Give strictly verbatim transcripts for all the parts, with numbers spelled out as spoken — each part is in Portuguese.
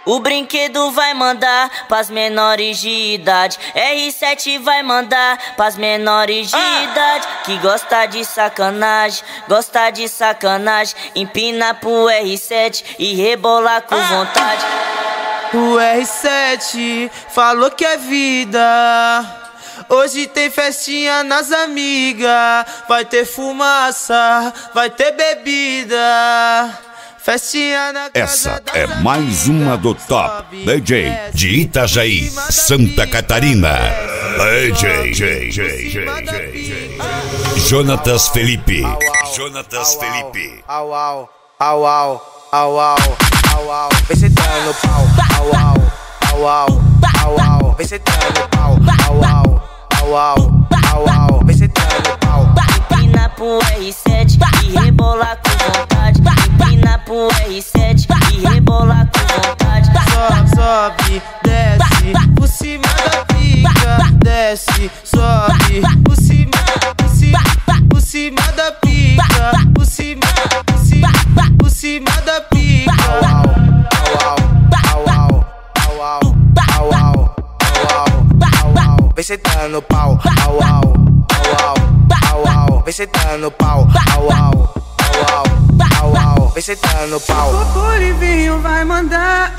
O brinquedo vai mandar pras menores de idade. R sete vai mandar pras menores de ah. idade. Que gosta de sacanagem, gosta de sacanagem. Empina pro R sete e rebolar com ah. vontade. O R sete falou que é vida. Hoje tem festinha nas amigas. Vai ter fumaça, vai ter bebida. Festinha na casa. Essa é mais uma do Top D J de Itajaí, Santa Catarina. D J, J, J, J, J, Jonatas Felipe. Jonatas Felipe. Au, au, au, au, au, au, au, au. Vem sentando no pau. Au, au, au, au, au, au. Vem sentando no pau. Au, au, au, au, au, au. Vem sentando no pau. Empina pro R sete e rebolar com vontade. Empina pro R sete e rebolar com vontade. Sobe, sobe, desce, por cima da pica. Desce, sobe, por cima, por cima, por cima da pica. Por cima, por cima, por cima da pica. Au, au, au, au, au, au, au, au, au, au. Vem sentando no pau. Au, au, au, au, au, au. Vem sentando no pau. Au, au, au, au, au. Vem sentando no pau. O Livinho vai mandar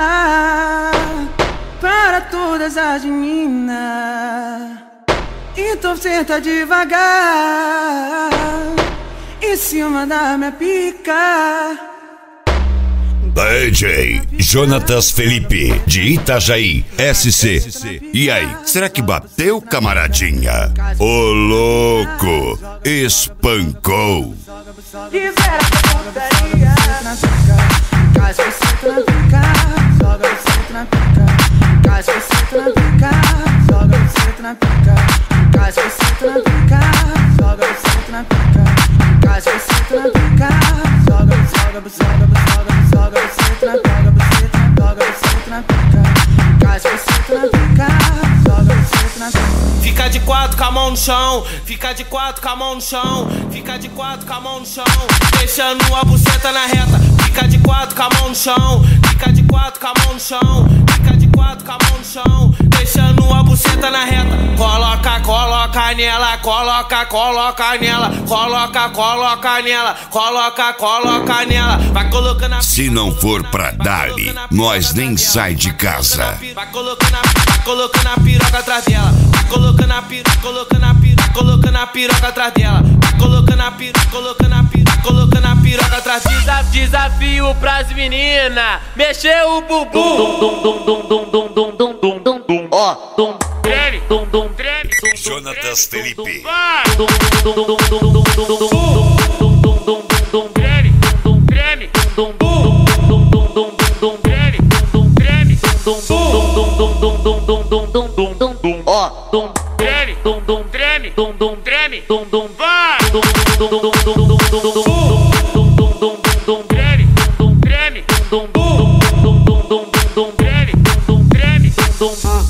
para todas as meninas. Então senta devagar em cima da minha pica. D J Jonatas Felipe de Itajaí, S C. E aí, será que bateu, camaradinha? Ô louco, espancou. Libera a putaria. Cai você na pica, joga você na pica. Cai você na pica, joga você na pica. Cai você na pica, joga você na pica. Cai você na pica, joga, joga, joga, joga, joga você na pica, joga você na pica. Cai você na pica, joga você na pica. Fica de quatro com a mão no chão, fica de quatro com a mão no chão, fica de quatro com a mão no chão, deixando a buceta na reta. Fica de quatro com a mão no chão, fica de quatro com a mão no chão, fica de quatro com a mão no chão, deixando a buceta na reta. Coloca, coloca nela, coloca, coloca nela, coloca, coloca nela, coloca, coloca nela. Vai colocando a... Se não for pra dar-lhe, nós nem sai de casa. Vai colocando a, vai colocando a piroca atrás dela. Vai colocando a piroca, colocando a piroca, colocando a piroca atrás dela. Vai colocando a piroca, colocando a piroca, colocando a piroca atrás dela. Desafio pras meninas, mexer o bubu. Dum dum dum dum dum dum dum dum dum dum. Ó, dum treme, dum dum treme. Jonatas Felipe. Dum dum dum dum dum dum dum dum dum dum dum dum treme, dum treme, dum dum dum dum dum dum treme, dum treme, dum dum dum dum dum dum dum dum dum dum. Ó, dum treme, dum dum treme, dum dum treme, dum dum vai. Dum dum dum dum dum dum dum dum dum dum dum treme, dum treme, dum dum dum dum dum dum treme, dum treme, dum dum.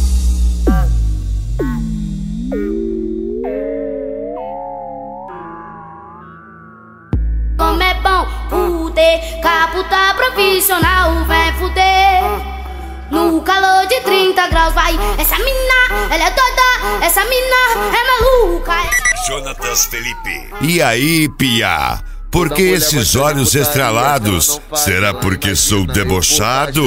Como é bom fuder, caputa profissional, vem fuder. No calor de trinta graus, vai. Essa mina, ela é doida, essa mina é maluca. Jonatas Felipe. E aí, pia? Por que esses olhos estralados? Será porque sou debochado?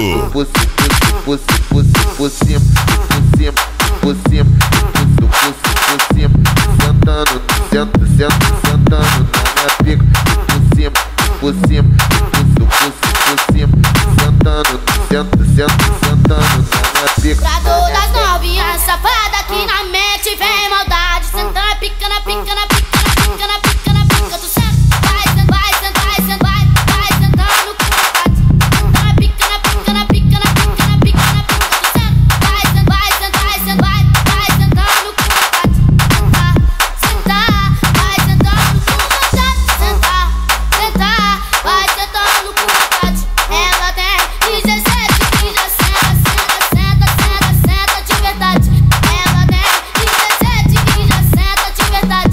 Sentando, sento, sento, sentando na minha pica. Por cima, por cima, por cima, sentando, sento, sento, sentando na minha pica. Pra todas novinhas safadas que na mente vem maldade. Senta na pica, na pica, na pica, na pica, na pica, na pica. Tu senta, vai, senta, vai, senta, vai, senta, vai, vai sentando com vontade. Senta na pica, na pica, na pica, na pica, na pica, na pica. Tu senta, vai, senta, vai, senta, vai, senta, vai, vai sentando com vontade. Senta, senta, vai sentando com vontade. Senta, senta, vai sentando com vontade. Ela tem dezessete que já senta, senta, senta, senta, senta de verdade. Ela tem dezessete que já senta de verdade.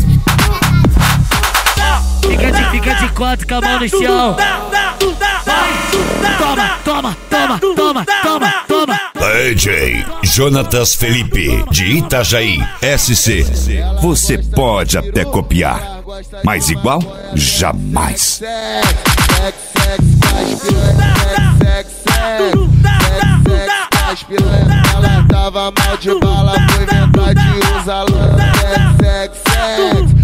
Fica de, fica de quatro com a mão no chão. Toma, toma, toma, toma, toma, toma. D J Jonatas Felipe, de Itajaí, S C. Você pode até copiar, mas igual, jamais. Ela tava mal de bala, foi inventar de usar lã. Sex, sex,